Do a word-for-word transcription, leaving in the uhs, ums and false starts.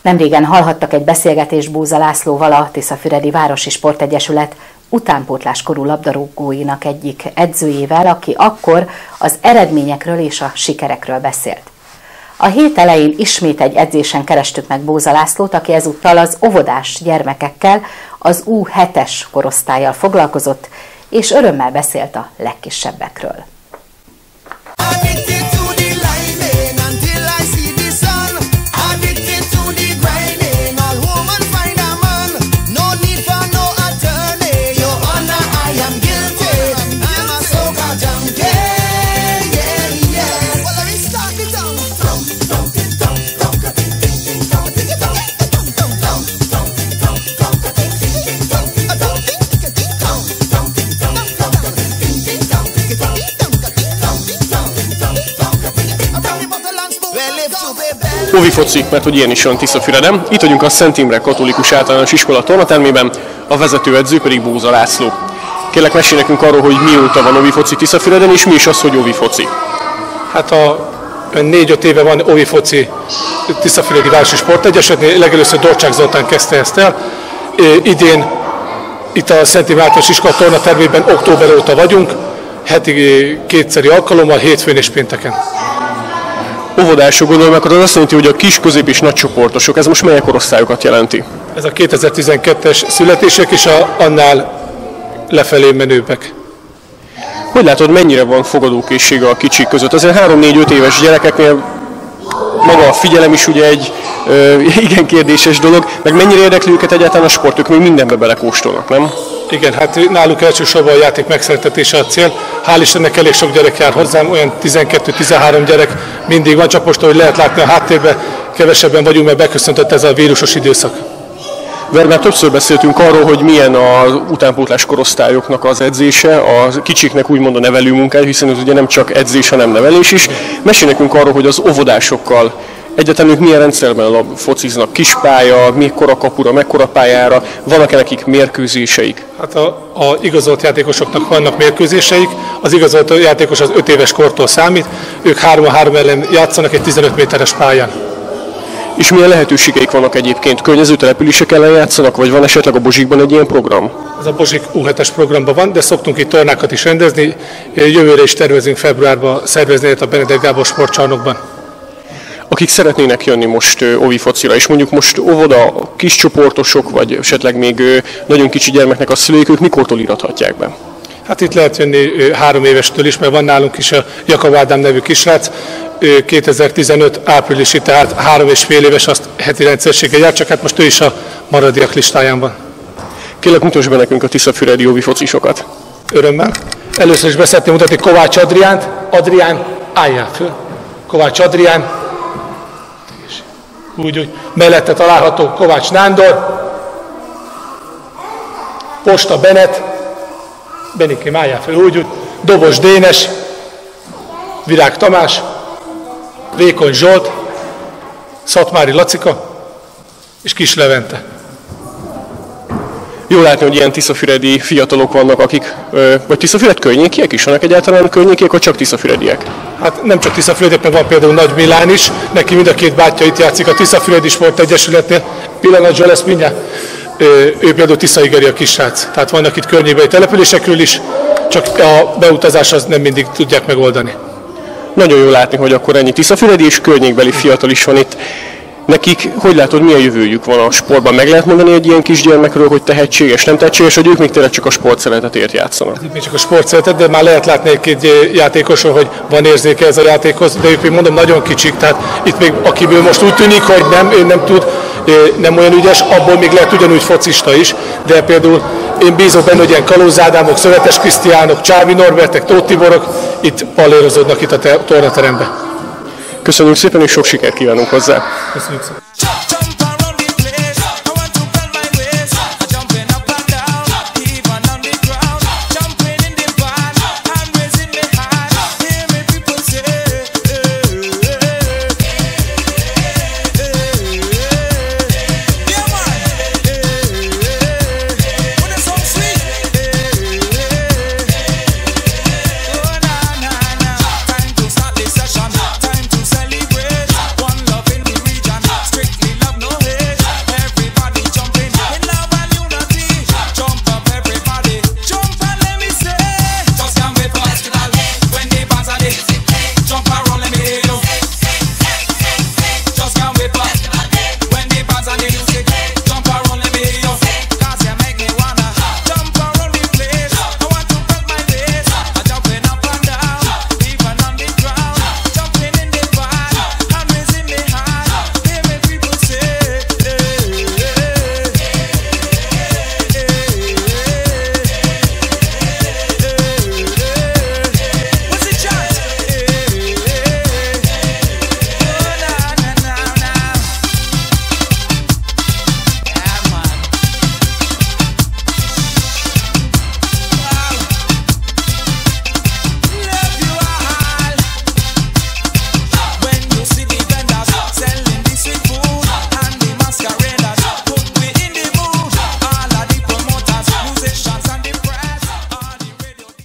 Nemrégen hallhattak egy beszélgetést Bóza Lászlóval, a Tiszafüredi Városi Sportegyesület utánpótláskorú labdarúgóinak egyik edzőjével, aki akkor az eredményekről és a sikerekről beszélt. A hét elején ismét egy edzésen kerestük meg Bóza Lászlót, aki ezúttal az óvodás gyermekekkel, az U hetes korosztállyal foglalkozott, és örömmel beszélt a legkisebbekről. Ovi foci, mert hogy ilyen is van Tiszafüreden. Itt vagyunk a Szent Imre Katolikus Általános Iskola tornatermében, a vezetőedző pedig Bóza László. Kérlek, mesélj nekünk arról, hogy mióta van Ovi foci Tiszafüreden, és mi is az, hogy Ovi foci? Hát a négy-öt éve van Ovi foci Tiszafüredi Városi Sportegyesületnél, legelőször Dorcsák Zoltán kezdte ezt el. Idén itt a Szent Imre Általános Iskola tornatermében október óta vagyunk, heti kétszeri alkalommal, hétfőn és pénteken. Óvodások, gondolom, akkor az azt jelenti, hogy a kis, közép és nagy csoportosok, ez most melyek korosztályokat jelenti? Ez a kétezer-tizenkettes születések és a, annál lefelé menőbbek. Hogy látod, mennyire van fogadókészsége a kicsik között? Azért három-négy-öt éves gyerekeknél maga a figyelem is ugye egy ö, igen kérdéses dolog, meg mennyire érdekli őket egyáltalán a sport, ők még mindenbe belekóstolnak, nem? Igen, hát náluk elsősorban a játék megszeretetése a cél. Hál' Istennek elég sok gyerek jár hozzám, olyan tizenkettő-tizenhárom gyerek mindig van, csak most, ahogy lehet látni a háttérben, kevesebben vagyunk, mert beköszöntött ez a vírusos időszak. Már többször beszéltünk arról, hogy milyen az utánpótlás korosztályoknak az edzése, a kicsiknek úgymond a nevelő munkája, hiszen ez ugye nem csak edzés, hanem nevelés is. Mesélj nekünk arról, hogy az óvodásokkal egyáltalán ők milyen rendszerben fociznak, kispálya, mekkora kapura, mekkora pályára, vannak-e nekik mérkőzéseik? Hát a, a igazolt játékosoknak vannak mérkőzéseik, az igazolt játékos az öt éves kortól számít, ők három a három ellen játszanak egy tizenöt méteres pályán. És milyen lehetőségeik vannak egyébként? Környező települések ellen játszanak, vagy van esetleg a Bozsikban egy ilyen program? Ez a Bozsik U hetes programban van, de szoktunk itt tornákat is rendezni, jövőre is tervezünk februárban szervezni a Benedek Gábor sportcsarnokban. Akik szeretnének jönni most Ovi focira, és mondjuk most óvoda, kis csoportosok, vagy esetleg még nagyon kicsi gyermeknek a szülők, ők mikortól irathatják be? Hát itt lehet jönni három évestől is, mert van nálunk is a Jakab Ádám nevű kisrác, kétezer-tizenöt áprilisi, tehát három és fél éves, azt heti rendszerséggel jár, csak hát most ő is a maradiak listáján van. Kérlek, mutasd be nekünk a tiszafüredi Ovi focisokat. Örömmel. Először is be szeretném mutatni Kovács Adriánt. Adrián, álljál föl. Kovács Adrián. Úgy, úgy. Mellette található Kovács Nándor. Posta Benet. Benikém, álljál föl. Úgy, úgy. Dobos Dénes. Virág Tamás. Vékony Zsolt. Szatmári Lacika. És Kis Levente. Jó látni, hogy ilyen tiszafüredi fiatalok vannak, akik, vagy Tiszafüred környékiek is? Vannak egyáltalán környékiek, vagy csak tiszafürediek? Hát nem csak tiszafürediek, meg van például Nagy Milán is, neki mind a két bátyja itt játszik a Tiszafüredi Sportegyesületnél. Pillanatban lesz mindjárt, ő például Tiszaigeri a kisrác. Tehát vannak itt környékbeli településekről is, csak a beutazás az nem mindig tudják megoldani. Nagyon jó látni, hogy akkor ennyi tiszafüredi és környékbeli fiatal is van itt. Nekik, hogy látod, milyen jövőjük van a sportban? Meg lehet mondani egy ilyen kisgyermekről, hogy tehetséges, nem tehetséges, hogy ők még tényleg csak a sportszeretetért játszanak? Itt még csak a sportszeretet, de már lehet látni egy-két játékosról, hogy van érzéke ez a játékhoz, de ők még mondom nagyon kicsik, tehát itt még akiből most úgy tűnik, hogy nem, ő nem tud, nem olyan ügyes, abból még lehet ugyanúgy focista is, de például én bízok benne, hogy ilyen Kalóz Ádámok, Szövetes Krisztiánok, Csávi Norbertek, Tóth Tiborok itt pallérozódnak itt a tornateremben. Köszönjük szépen, és sok sikert kívánunk hozzá! Köszönjük szépen!